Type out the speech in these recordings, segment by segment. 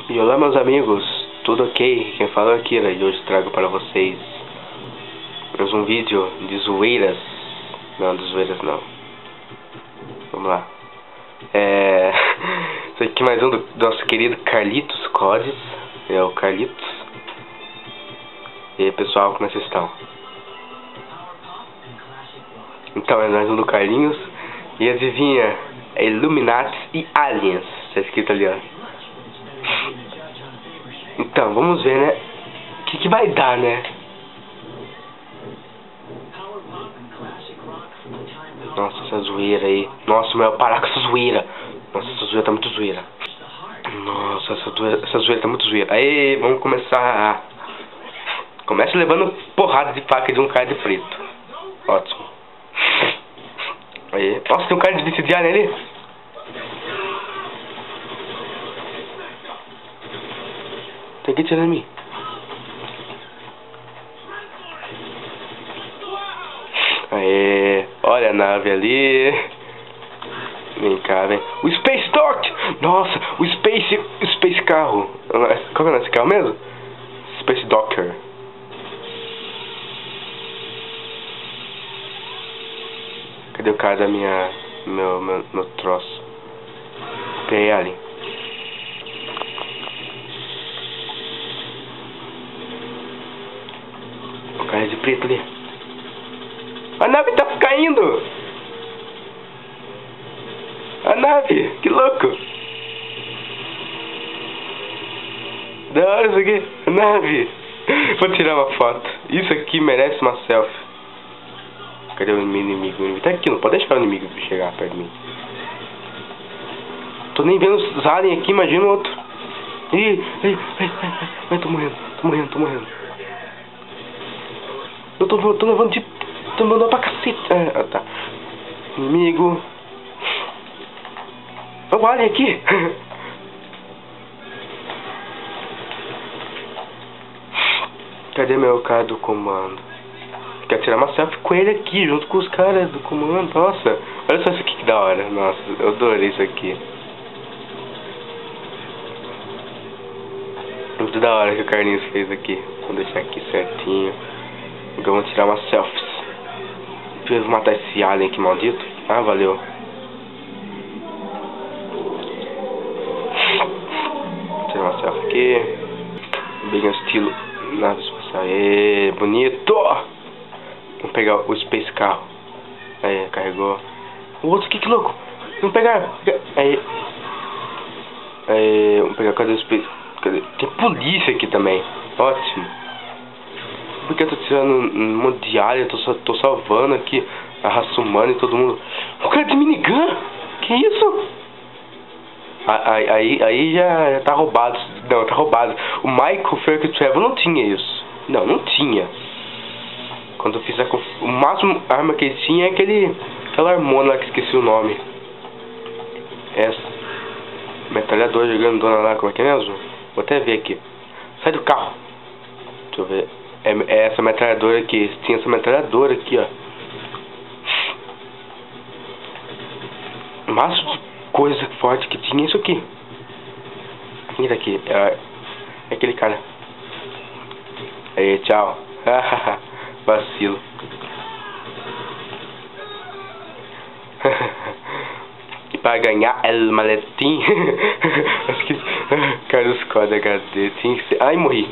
E olá meus amigos, tudo ok? Quem fala é Akira e hoje trago para vocês mais um vídeo de zoeiras. Não, de zoeiras não. Vamos lá. Isso aqui é mais um do nosso querido Carlitos Codes. É o Carlitos. E aí pessoal, como é que vocês estão? Então é mais um do Carlinhos. E adivinha, é Illuminati e Aliens. Tá escrito ali, ó. Então, vamos ver, né? O que vai dar, né? Nossa, essa zoeira aí. Nossa, meu, parar com essa zoeira. Nossa, essa zoeira tá muito zoeira. Nossa, essa zoeira tá muito zoeira. Aí, vamos começar. Começa levando porrada de faca de um cara de preto. Ótimo. Aí. Nossa, tem um cara de DCDR ali. Tem que tirar em mim. Aê, olha a nave ali. Vem cá, vem. O Space Dock! Nossa, o Space Carro. Qual que é esse carro mesmo? Space Docker. Cadê o cara da meu troço? Peguei ali. O cara de preto ali. A nave tá caindo! A nave! Que louco! Da hora isso aqui! A nave! Vou tirar uma foto. Isso aqui merece uma selfie. Cadê o inimigo? O inimigo tá aqui, não pode deixar o inimigo chegar perto de mim. Tô nem vendo os aliens aqui, imagina o outro. Ai, tô morrendo. Eu tô levando de... Tô mandando pra cacete. Ah, tá. Inimigo. Olha o alien aqui. Cadê meu cara do comando? Quero tirar uma selfie com ele aqui, junto com os caras do comando. Nossa, olha só isso aqui que da hora. Nossa, eu adorei isso aqui. Muito da hora que o Carlinhos fez aqui. Vou deixar aqui certinho. Então vamos tirar uma selfie. Preciso matar esse alien aqui maldito. Ah, valeu. Vou tirar uma selfie aqui. Bem estilo nave espacial. Aê, bonito! Vamos pegar o Space Carro. Aí, carregou. O outro aqui, que louco! Vamos pegar! Aí. Aí, vamos pegar. Cadê o Space? Cadê? Tem polícia aqui também. Ótimo. Porque eu tô tirando um monte de área, tô salvando aqui a raça humana e todo mundo. O cara de minigun? Que isso? Aí já tá roubado. Não, tá roubado. O Michael Ferg Travel não tinha isso. Não tinha. Quando eu fiz o máximo arma que ele tinha é aquela harmona lá que esqueci o nome. Essa. Metralhadora grandona lá, como é que é mesmo? Vou até ver aqui. Sai do carro. Deixa eu ver. É essa metralhadora aqui. Tinha essa metralhadora aqui, ó. O máximo de coisa forte que tinha é isso aqui. Quem tá aqui? É aquele cara. Aí, tchau. Vacilo. E para ganhar el maletim. Carlos Code HD. Tinha que ser. Ai, morri.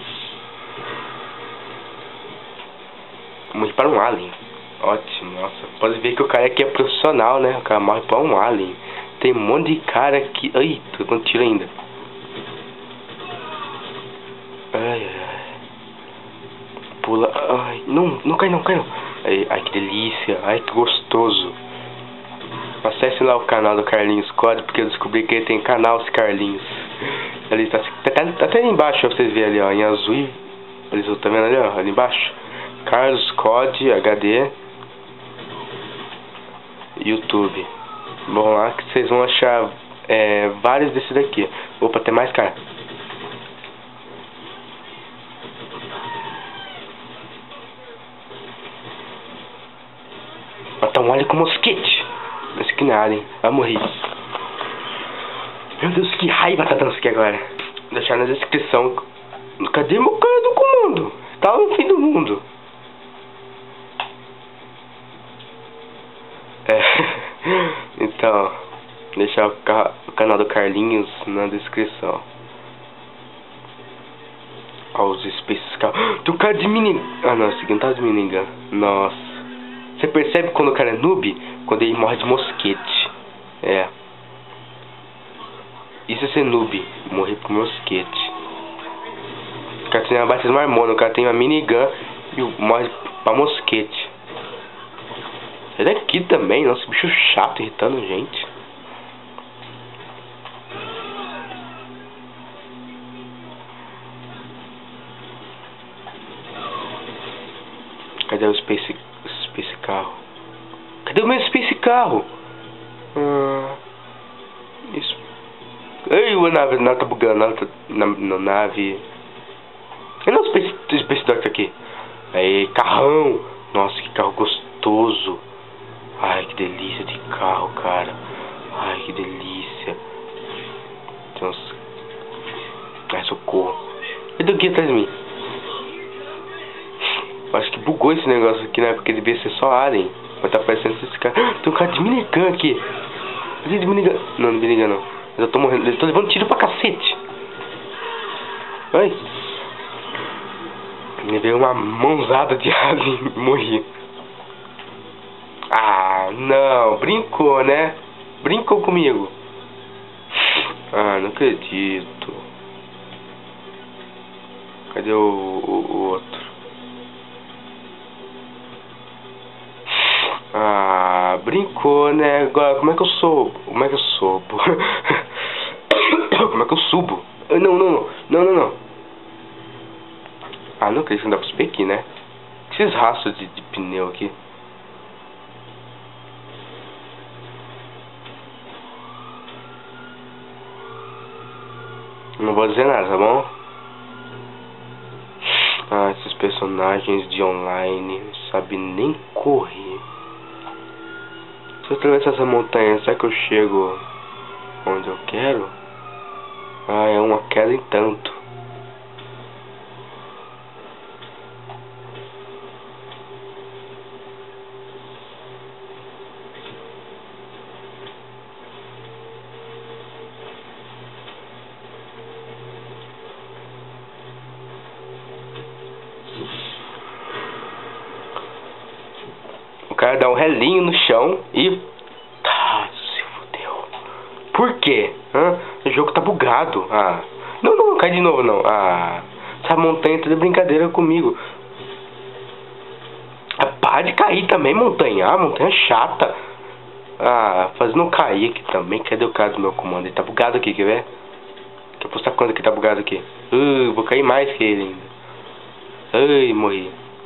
Morri para um alien. Ótimo, nossa. Pode ver que o cara aqui é profissional, né? O cara morre para um alien. Tem um monte de cara aqui. Ai, tô com tiro ainda. Ai. Pula. Ai, não cai não. Ai, que delícia. Ai, que gostoso. Acesse lá o canal do Carlinhos Code, porque eu descobri que ele tem canal, esse Carlinhos. Ali tá até ali embaixo, pra vocês verem ali, ó, em azul. Eles estão vendo ali, ó, ali embaixo. Carlos Code HD YouTube. Vão lá que vocês vão achar vários desses daqui. Opa, tem mais cara. Matar um alien com mosquete. Esse aqui não é alien. Vai morrer. Meu Deus, que raiva tá dando isso aqui agora. deixar na descrição. Cadê meu cara do comando? Tá no fim do mundo. Então, deixar o canal do Carlinhos na descrição. Olha os Space Carro. Tem um cara de mini... Ah não, esse aqui não tá de minigun. Nossa. Você percebe quando o cara é noob? Quando ele morre de mosquete. É. Isso é ser noob. Morrer por mosquete. O cara tem uma batida marmona. O cara tem uma minigun e morre pra mosquete. Sai daqui também. Nossa, bicho chato, irritando gente. Cadê o Space Carro? Cadê o meu Space Carro? Isso. Ei, a nave tá bugando. Na nave. Cadê o Space Doctor aqui? Aí, carrão. Nossa, que carro gostoso. Ai, que delícia de carro, cara. Ai, que delícia. Tem uns... Ai, socorro. Cadê o guia atrás de mim? Acho que bugou esse negócio aqui, né? Porque devia ser só Alien. Mas tá parecendo esse cara. Tem um cara de minigun aqui. Cadê de minigun? Não, de minigun não. Eu tô morrendo. Eu tô levando tiro pra cacete. Ai. Me veio uma mãozada de Alien e morri. Ah, não. Brincou, né? Brincou comigo. Ah, não acredito. Cadê o outro? Ah, brincou, né? Agora, como é que eu sou? Como é que eu sou? Como é que eu subo? Não. Ah, não acredito que não dá pra subir aqui, né? Esses rastros de pneu aqui. Não vou dizer nada, tá bom? Ah, esses personagens de online não sabem nem correr. Se eu atravessar essa montanha, será que eu chego onde eu quero? Ah, é uma queda em tanto. O cara dá um relinho no chão e... Tá, se fudeu. Por quê? O jogo tá bugado. Ah. Não cai de novo não. Ah. Essa montanha tá de brincadeira comigo. Para de cair também, montanha. Ah, montanha chata. Ah, fazendo cair aqui também. Cadê o cara do meu comando? Ele tá bugado aqui, quer ver? Deixa eu postar quanto que tá bugado aqui. Vou cair mais que ele ainda. Ai, morri.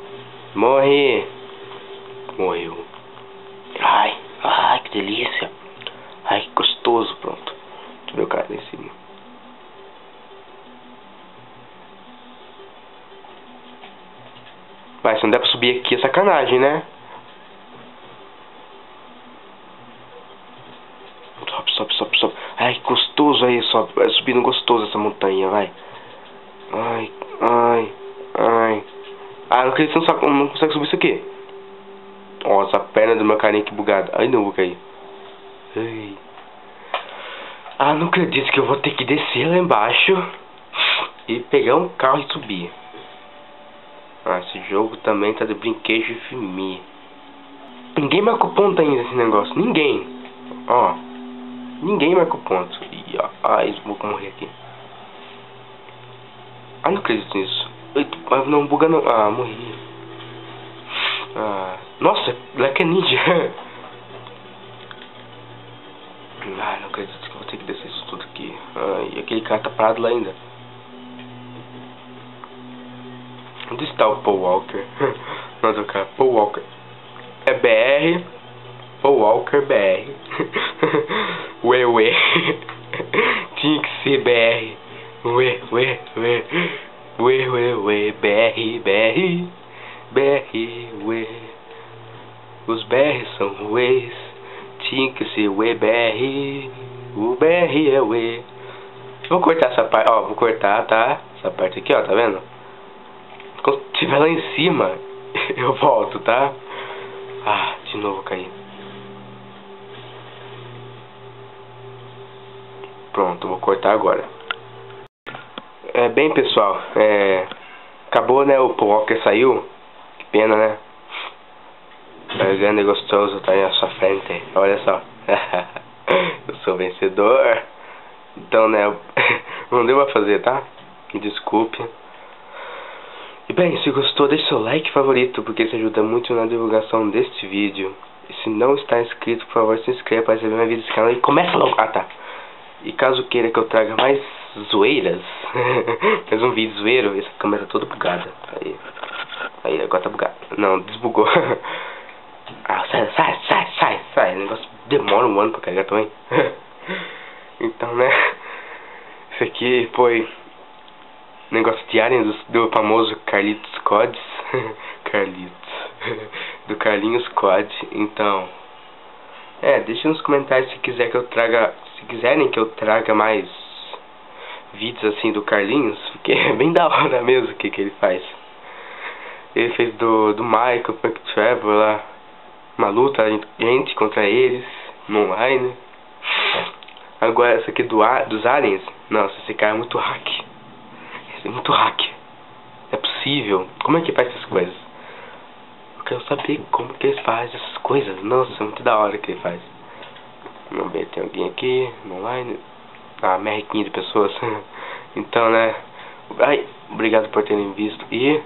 Morreu. Ai, que delícia. Ai, que gostoso, pronto. Deixa eu ver o cara lá em cima. Vai, se não der pra subir aqui é sacanagem, né? Sobe. Ai, que gostoso aí, sobe. Vai subindo gostoso essa montanha, vai. Ai. Ah, não acredito que você não consegue subir isso aqui. Ó, essa perna do meu carinha aqui bugada. Ai, não vou cair. Ai. Ah, não acredito que eu vou ter que descer lá embaixo e pegar um carro e subir. Ah, esse jogo também tá de brinquedo de filme. Ninguém marcou ponto ainda esse negócio. Ninguém. Ó. Ninguém marcou ponto. E, ó. Ai, vou morrer aqui. Ah, não acredito nisso. Não, buga não. Ah, morri. Ah, nossa, Black Ninja. Ah, não acredito que eu vou ter que descer isso tudo aqui. Ah, e aquele cara tá parado lá ainda. Onde está o Paul Walker? Nossa, o cara, Paul Walker. É BR. Paul Walker BR. Ué. Tinha que ser BR. Ué. BR, ué. Os BR são uês. Tinha que ser ué, BR. O BR é ué. Vou cortar essa parte, ó, vou cortar, tá? Essa parte aqui, ó, tá vendo? Quando estiver lá em cima, eu volto, tá? Ah, de novo caí. Pronto, vou cortar agora. Bem, pessoal, acabou, né? O Walker saiu. Que pena, né? Grande e gostoso tá aí à sua frente. Olha só. Eu sou vencedor. Então, né? Não deu pra fazer, tá? Me desculpe. E bem, se gostou, deixe seu like favorito, porque isso ajuda muito na divulgação deste vídeo. E se não está inscrito, por favor, se inscreva para receber mais vídeos desse canal. E começa logo. Ah, tá. E caso queira que eu traga mais zoeiras, mais um vídeo zoeiro, essa câmera tá toda bugada. Aí, agora tá bugada. Não, desbugou. Ah, sai. O negócio demora um ano pra carregar também. Então, né? Isso aqui foi negócio de Alien do famoso Carlitos Codes. Do Carlinhos Cod. Então, deixa nos comentários se quiserem que eu traga mais vídeos assim do Carlinhos, porque é bem da hora mesmo o que ele faz. Ele fez do Michael, Punk Trevor lá, uma luta gente contra eles no online. Agora essa aqui dos aliens, nossa, esse cara é muito hack. Esse é muito hack. É possível. Como é que faz essas coisas? Eu quero saber como que eles fazem essas coisas. Nossa, é muito da hora que ele faz. Vamos ver, tem alguém aqui no online. Ah, merrequinha de pessoas. Então, né? Ai, obrigado por terem visto. E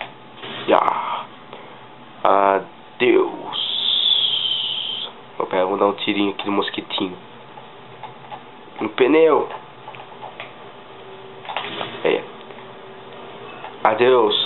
adeus. Opa, vou dar um tirinho aqui no mosquitinho. Um pneu. Adeus.